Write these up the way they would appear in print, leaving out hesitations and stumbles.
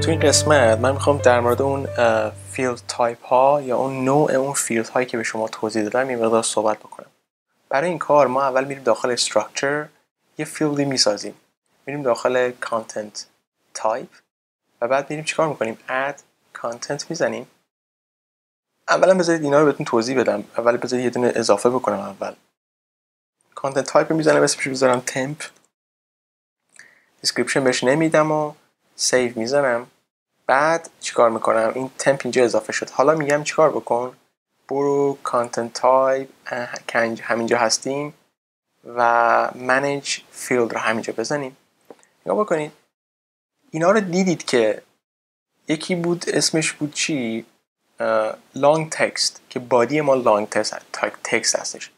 تو این قسمت من میخوام در مورد اون فیلد تایپ ها یا اون نوع اون فیلد هایی که به شما توضیح دادم یه مقدار صحبت بکنم. برای این کار ما اول میریم داخل استراکچر، یه فیلدی میسازیم، میریم داخل کانتنت تایپ و بعد میریم چیکار میکنیم؟ اد کانتنت میزنیم. اولا بذارید اینا رو بهتون توضیح بدم. اول بذارید یه دونه اضافه بکنم. اول کانتنت تایپ رو میزنم، اسمش رو میذارم تمپ، دیسکریپشن بهش نمیدم و سیو میزنم. بعد چیکار میکنم؟ این تمپ اینجا اضافه شد. حالا میگم چیکار بکن؟ برو کانتنت تایپ که همینجا هستیم و manage field رو همینجا بزنیم. نگاه بکنید اینا رو دیدید که یکی بود اسمش بود چی؟ long text که بادی ما long text هستش.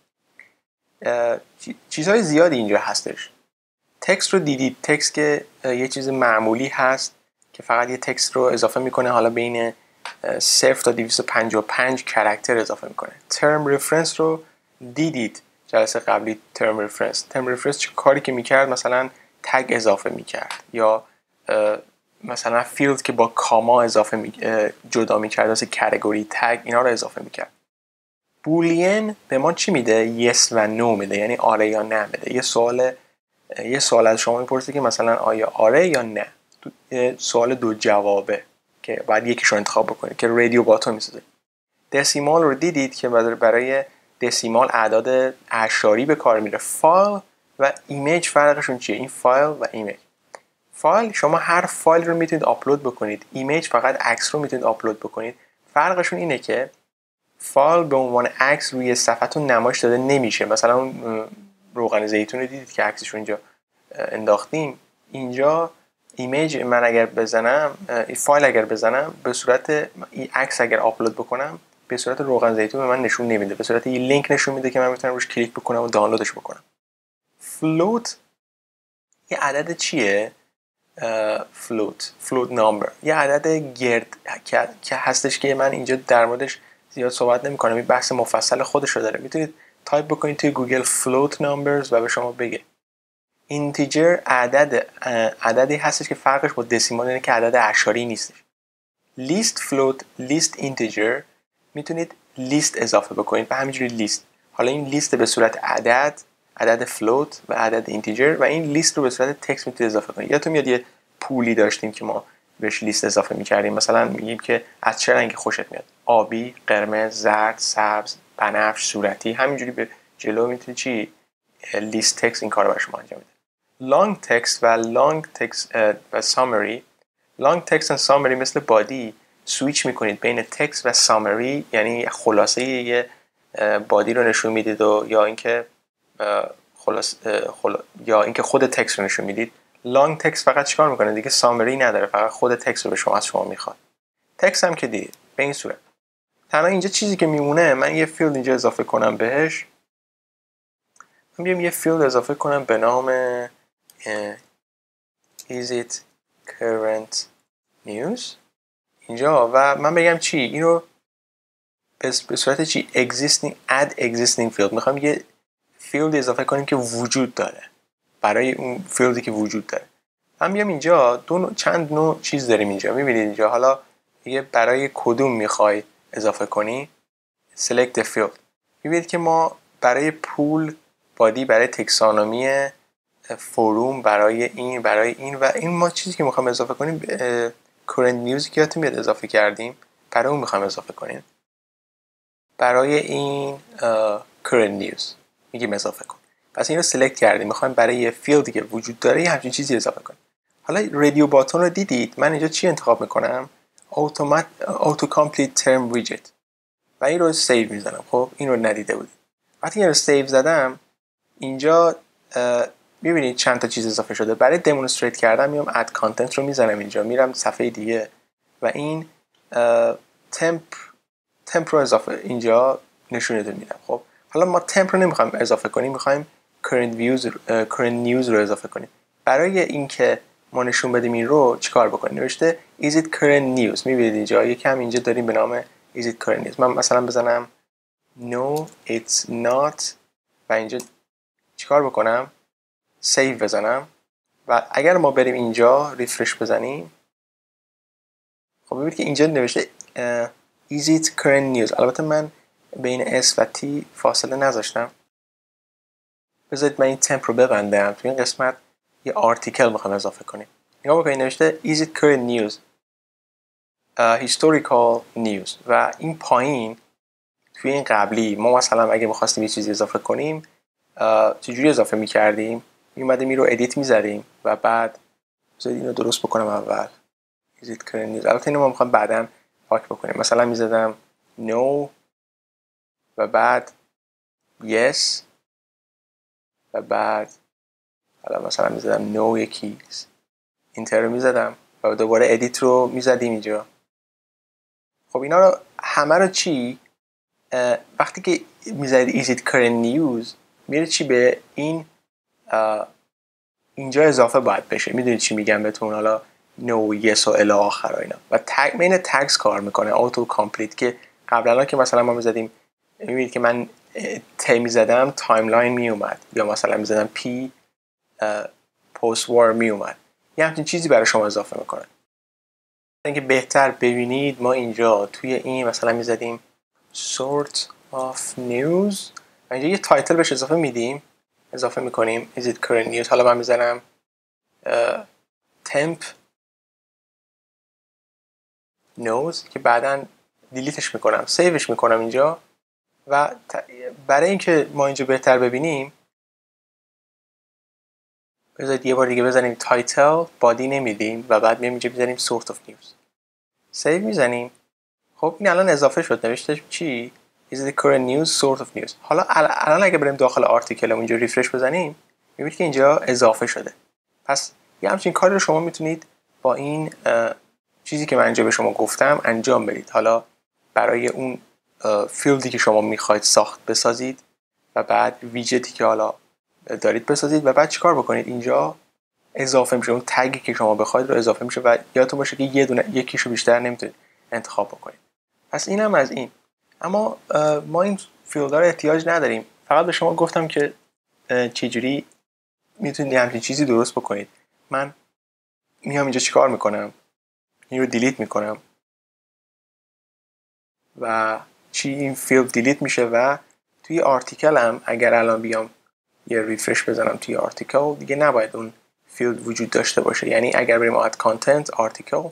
چیزهای زیادی اینجا هستش. تکست رو دیدید، تکست که یه چیز معمولی هست که فقط یه تکست رو اضافه میکنه، حالا بین 0 تا 255 کاراکتر اضافه میکنه. ترم رفرنس رو دیدید جلسه قبلی. ترم رفرنس چه کاری که میکرد؟ مثلا تگ اضافه میکرد یا مثلا فیلد که با کاما اضافه جدا میکرد، مثل کاتگوری تگ، اینا رو اضافه میکرد. بولین به ما چی میده؟ yes و no میده، یعنی آره یا نه میده. یه سوال از شما میپرسه که مثلا آیا آره یا نه. سوال دو جوابه که بعد یکیشو انتخاب بکنید که رادیو باتون میسازه. دسیمال رو دیدید که برای دسیمال اعداد اعشاری به کار میره. فایل و ایمیج فرقشون چیه؟ این فایل و ایمیج. فایل شما هر فایل رو میتونید آپلود بکنید، ایمیج فقط عکس رو میتونید آپلود بکنید. فرقشون اینه که فایل به عنوان عکس روی صفحتون نمایش داده نمیشه. مثلا اون روغن زیتون رو دیدید که عکسش رو اینجا انداختیم. اینجا ایمیج من اگر بزنم، فایل اگر بزنم، به صورت این عکس اگر آپلود بکنم به صورت روغن زیتون به من نشون نمیده، به صورت این لینک نشون میده که من میتونم روش کلیک بکنم و دانلودش بکنم. فلوت یه عدد چیه؟ فلوت نامبر، یه عدد گرد که هستش که من اینجا در موردش زیاد صحبت نمی کنم، این بحث مفصل خودش رو داره. میتونید تایپ بکنید توی گوگل فلوت نامبرز و به شما بگه. اینتیجر عددی هستش که فرقش با دسیمال اینه که عدد اعشاری نیستش. لیست فلوت، لیست اینتیجر، میتونید لیست اضافه بکنید و همینجوری لیست. حالا این لیست به صورت عدد فلوت و عدد اینتیجر و این لیست رو به صورت تکست میتونید اضافه کنید. یادتون میاد یه پولی داشتیم که ما بهش لیست اضافه میکردیم، مثلا میگیم که از چه رنگی خوشت میاد؟ آبی، قرمز، زرد، سبز، بنفش، صورتی. همینجوری به جلو میتونید چی؟ لیست تکست این کارو برای شما انجام میده. long text و summary. long text و summary مثل بادی سویچ میکنید بین تکست و summary، یعنی خلاصه یه بادی رو نشون میدید و یا اینکه خود تکست رو نشون میدید. long text فقط چیکار میکنه؟ دیگه summary نداره، فقط خود تکست رو از شما میخواد. تکست هم که دیدید به این صورت. تنها اینجا چیزی که میمونه، من یه فیلد اینجا اضافه کنم بهش. من بیام یه فیلد اضافه کنم به نام is it current news اینجا و من بگم چی؟ اینو به صورت چی؟ add existing field. میخوام یه فیلد اضافه کنیم که وجود داره برای اون فیلدی که وجود داره. من بیام اینجا چند نوع چیز داریم اینجا. میبینید اینجا حالا یه برای کدوم میخوای اضافه کنی؟ select the field. میبینید که ما برای پول بادی، برای تکسانومی فروم، برای این و این ما چیزی که میخوام اضافه کنیم current news که یادتون میاد اضافه کردیم، برای اون میخوام اضافه کنیم. برای این current news میگیم اضافه کن. پس این رو سلکت کردیم، میخوایم برای یه فیلدی که وجود داره یه همچین چیزی اضافه کنیم. حالا رادیو باتون رو دیدید، من اینجا چی انتخاب میکنم؟ auto complete term widget و این رو سیو میزنم. خب این رو ندیده بودید. وقتی این رو سیو زدم اینجا میبینید چند تا چیز اضافه شده. برای دمونستریت کردن میام اد کانتنت رو میزنم اینجا، میرم صفحه دیگه و این تمپ رو اضافه اینجا نشونتون میدم. خب حالا ما تمپ رو نمیخوایم اضافه کنیم، میخوایم current news رو اضافه کنیم. برای اینکه ما نشون بدیم این رو چیکار بکنیم؟ نوشته is it current news. میبینید اینجا یکم اینجا داریم به نام is it current news. من مثلا بزنم no it's not و اینجا چیکار بکنم؟ سیو بزنم و اگر ما بریم اینجا ریفرش بزنیم خب ببینید که اینجا نوشته is it current news. البته من بین S و T فاصله نذاشتم. بذارید من این تمپ رو ببندم. توی این قسمت یه آرتیکل میخوام اضافه کنیم. نگاه بکنید نوشته is it current news historical news و این پایین توی این قبلی ما مثلا اگه میخواستیم یه چیزی اضافه کنیم چجوری اضافه میکردیم؟ میومدیم این رو ادیت میزدیم و بعد بذارید اینو درست بکنم اول is it current news. البته اینو ما میخوام بعداً پاک بکنیم. مثلا میزدم no و بعد yes و بعد حالا مثلا میزدم no یکی اینتر رو میزدم و دوباره ادیت رو میزدیم اینجا. خب اینا رو همه رو چی وقتی که میزدید is it current news میره چی به این اینجا اضافه باید بشه. میدونید چی میگم بهتون؟ حالا no yes و الی آخر اینا و تگ مین تگز کار میکنه auto complete که قبلا که مثلا ما میزدیم میبینید که من ت میزدم تایملاین میومد یا مثلا میزدم پی پست وار میومد. یه همچین چیزی برای شما اضافه میکنه. اینکه بهتر ببینید ما اینجا توی این مثلا میزدیم sort of news و اینجا یه تایتل بهش اضافه میکنیم is it current news. حالا من میزنم temp news که بعداً دیلیتش میکنم سیوش میکنم اینجا و برای اینکه ما اینجا بهتر ببینیم بذارید یه بار دیگه بزنیم تایتل بادی نمیدیم و بعد میام اینجا بزنیم sort of news سیو میزنیم. خب این الان اضافه شد. نوشته چی؟ is the current news sort of news. حالا الان اگه بریم داخل آرتیکل اونجا ریفرش بزنیم میبینید که اینجا اضافه شده. پس یه همچین کاری رو شما میتونید با این چیزی که من اینجا به شما گفتم انجام بدید. حالا برای اون فیلدی که شما میخواید ساخت بسازید و بعد ویجتی که حالا دارید بسازید و بعد چیکار بکنید اینجا اضافه میشه. اون تگی که شما بخواید رو اضافه میشه و یادتون باشه که یکیشو بیشتر نمیتونید انتخاب بکنید. پس اینم از این. اما ما این فیلدها رو احتیاج نداریم. فقط به شما گفتم که چجوری میتونید همچین چیزی درست بکنید. من میام اینجا چیکار میکنم؟ این رو دیلیت میکنم و این فیلد دیلیت میشه و توی آرتیکل هم اگر الان بیام یه ریفرش بزنم توی آرتیکل دیگه نباید اون فیلد وجود داشته باشه. یعنی اگر بریم add content آرتیکل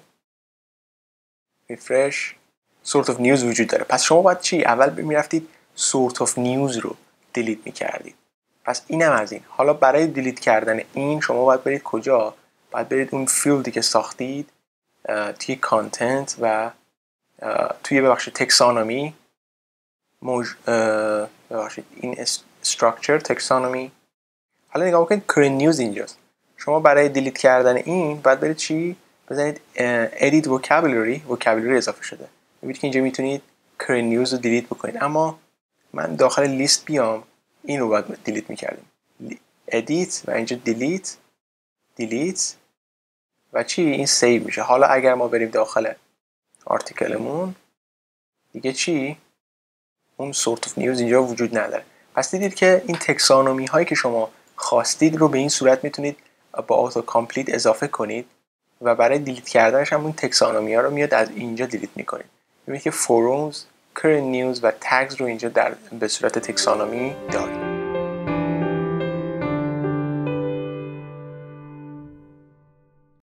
ریفرش sort of news وجود داره. پس شما باید چی؟ اول میرفتید sort of news رو دیلیت میکردید. پس اینم از این. حالا برای دیلیت کردن این شما باید برید کجا؟ باید برید اون فیلدی که ساختید توی کانتنت و توی تکسانومی این structure تکسانومی. حالا نگاه بکنید current news اینجاست. شما برای دیلیت کردن این باید برید چی؟ بزنید edit vocabulary اضافه شده. میبینید که اینجا میتونید current news رو دیلیت بکنید. اما من داخل لیست بیام این رو باید دیلیت میکردیم. edit و اینجا delete و چی؟ این سیو میشه. حالا اگر ما بریم داخل آرتیکلمون دیگه چی؟ اون sort of news اینجا وجود نداره. پس دیدید که این تکسانومی هایی که شما خواستید رو به این صورت میتونید با آتو کامپلیت اضافه کنید و برای دیلیت کردنش هم اون تکسانومی ها رو میاد از اینجا دیلیت میکنید. میبینید که forums current news و tags رو اینجا به صورت تکسانومی دارید.